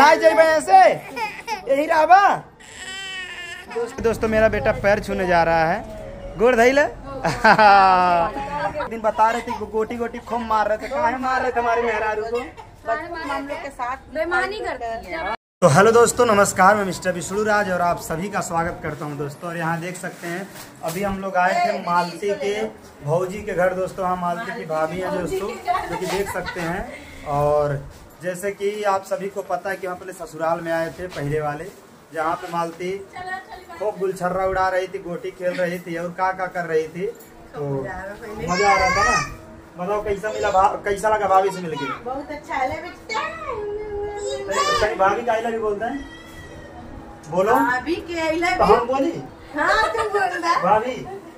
ना जाइबे ऐसे यही रहा। दोस्तों मेरा बेटा पैर छूने जा रहा है, गोड़ धैले। दिन बता रहे थे गोटी गोटी खूब मार रहे थे, काहे मार रहे थे हमारे मेहरारू को, हम लोग के साथ बेईमानी करती है। तो हेलो दोस्तों, नमस्कार। मैं मिस्टर विष्णु राज और आप सभी का स्वागत करता हूं दोस्तों। और यहाँ देख सकते हैं अभी हम लोग आए थे मालती के भौजी के घर दोस्तों। हाँ, मालती की भाभी है दोस्तों, जो कि देख सकते हैं। और जैसे कि आप सभी को पता है कि हम अपने ससुराल में आए थे पहले वाले, जहाँ पे मालती खूब गुलछर्रा उड़ा रही थी, गोटी खेल रही थी और का कर रही थी। तो मजा आ रहा था ना। बताओ कैसा मिला, कैसा लगा भाभी से मिलके? बहुत अच्छा कहीं भाभी का आई लव यू बोलते हैं, बोलो। भाभी के आई लव तो हम बोली हाँ तुम बोल भाभी।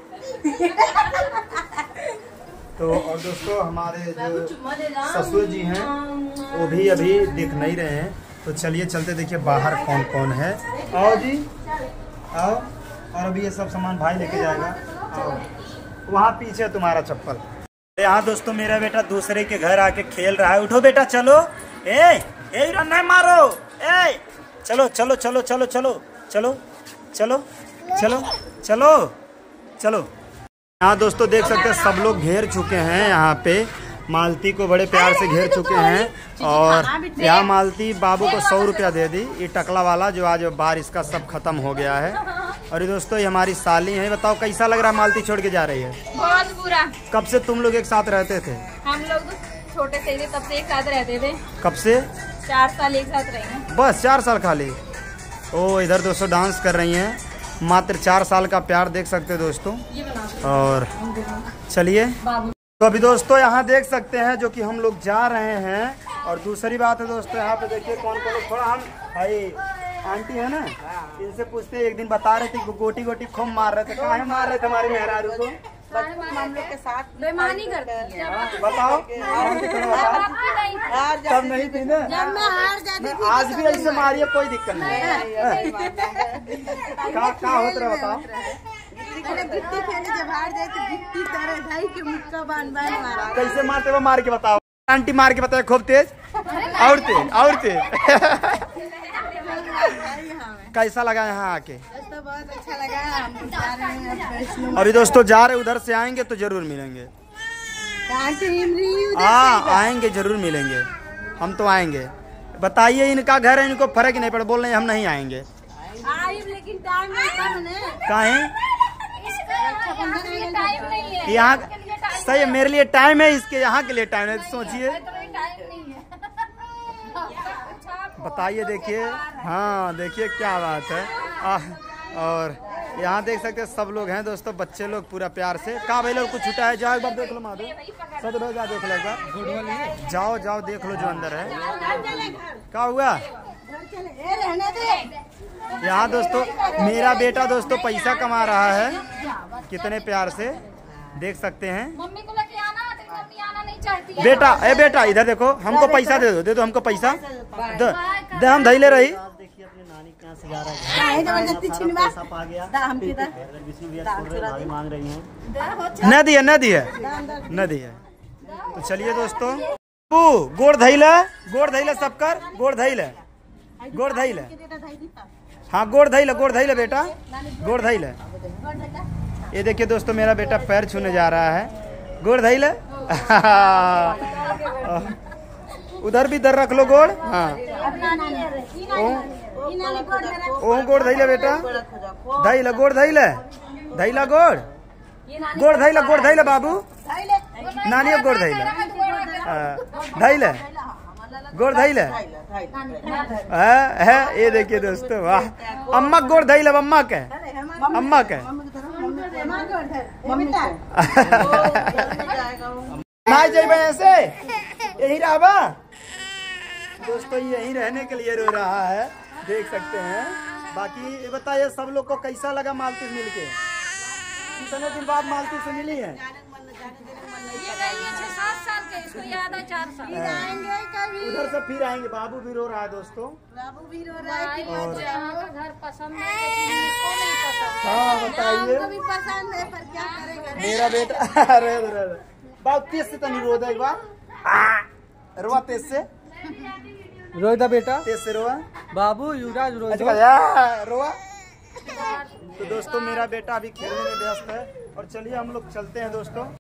तो और दोस्तों हमारे जो ससुर जी हैं वो भी अभी दिख नहीं रहे हैं। तो चलिए चलते, देखिए बाहर कौन कौन है। आओ जी आओ। और अभी ये सब सामान भाई लेके जाएगा। आओ, वहाँ पीछे तुम्हारा चप्पल। यहाँ दोस्तों मेरा बेटा दूसरे के घर आके खेल रहा है। उठो बेटा, चलो। ए नहीं मारो। ए चलो चलो चलो चलो चलो चलो चलो चलो चलो चलो। यहाँ दोस्तों देख सकते हैं सब लोग घेर चुके हैं। यहाँ पे मालती को बड़े प्यार से घेर चुके हैं। और यहाँ मालती बाबू को 100 रुपया दे दी, ये टकला वाला जो आज बारिश का सब खत्म हो गया है। और ये दोस्तों ये हमारी साली है। बताओ कैसा लग रहा है मालती छोड़ के जा रही है? बहुत बुरा। कब से तुम लोग एक साथ रहते थे? हम लोग छोटे से थे तब से एक साथ रहते थे। कब से? 4 साल एक साथ रहे। बस 4 साल खाली? ओ इधर दोस्तों डांस कर रही हैं। मात्र 4 साल का प्यार देख सकते हैं दोस्तों। और चलिए तो अभी दोस्तों यहाँ देख सकते हैं जो कि हम लोग जा रहे हैं। और दूसरी बात है दोस्तों, यहाँ पे देखिए कौन कौन लोग, थोड़ा हम भाई आंटी है ना, इनसे पूछते हैं। एक दिन बता रहे थे गोटी गोटी खूब मार रहे थे, काहे मार रहे थे हमारे मेहरारू को, हम लोग के साथ बेईमानी करती है। बताओ। तब नहीं थी ना, जब मैं हार जाती थी आज भी ऐसे मारिए, कोई दिक्कत नहीं है। क्या होता रहा बताओ? गिट्टी खेले, जब हार जाए तो गिट्टी तरह ढाई के मुक्का बांध मारा। कैसे मारते वो, मार के बताओ। आंटी मार के बताए खूब तेज और तेज और तेज। कैसा लगा यहाँ आके? तो बहुत अच्छा लगा। हम जा रहे हैं अभी दोस्तों जा रहे, उधर से आएंगे तो जरूर मिलेंगे। हाँ आएंगे, जरूर मिलेंगे, हम तो आएंगे। बताइए इनका घर है, इनको फर्क ही नहीं पड़ा, बोल रहे हैं हम नहीं आएंगे। लेकिन टाइम नहीं है यहाँ सही है, मेरे लिए टाइम है, इसके यहाँ के लिए टाइम है। सोचिए, बताइए। देखिए हाँ देखिए क्या बात है। और यहाँ देख सकते हैं सब लोग हैं दोस्तों, बच्चे लोग पूरा प्यार से। कहाँ भाई लोग कुछ छुटा है? जाओ एक बार देख लो माधो, सब लोग जा देख लो एक बार। जाओ जाओ देख लो जो अंदर है। क्या हुआ? यहाँ दोस्तों मेरा बेटा दोस्तों पैसा कमा रहा है, कितने प्यार से देख सकते हैं। मम्मी को लेके आना, मम्मी आना नहीं चाहती है। बेटा ए बेटा इधर देखो, हमको पैसा दे दो, दे दो हमको पैसा, दे हम धैले रही। देखिए अपनी नानी कहाँ से जा रहा है, आ गया मांग रही हैं, न दिए न दिए न दिए। तो चलिए दोस्तों, गोड़ धैले सब कर, गोड़ धैले गोड़ धैले। हाँ गोड़ धैले बेटा, गोड़ धैले। ये देखिए दोस्तों मेरा बेटा पैर छूने जा रहा है, गोड़ धैले। उधर भी दर रख लो गोड़। हाँ ओ गोड़ धैले बेटा, धैले गोड़ धैले, धैला गोड़, गोड़ धैले बाबू, नानी गोड़ धैले, धैले गोड़ धैले है। ये देखिए दोस्तों, वाह। अम्मा गोड़ धैले, अम्मा के ना जाइबे ऐसे यही रहा दोस्तों, यही रहने के लिए रो रहा है, देख सकते हैं। बाकी बताइए सब लोग को कैसा लगा मालती से मिलके? कितने दिन बाद मालती से मिली है? 7 साल के, इसको याद है 4 साल। उधर से फिर आएंगे। बाबू भी रो रहा है दोस्तों, बाबू भी रो रहा है। और घर पसंद है, हाँ बताइए। पसंद है पर क्या करेगा मेरा बेटा। अरे बहुत तेज से तो नहीं रो दे एक बार, रोआ तेज से। रोहिता बेटा तेज से रोआ। बाबू युवराज रोहिता रोआ। तो दोस्तों मेरा बेटा अभी खेलने में व्यस्त है और चलिए हम लोग चलते हैं दोस्तों।